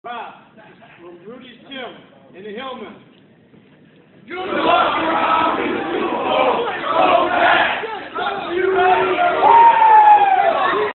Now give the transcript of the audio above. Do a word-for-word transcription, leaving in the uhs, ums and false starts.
Rob, from Rudy's Gym in the Hillman. Good luck, Rob!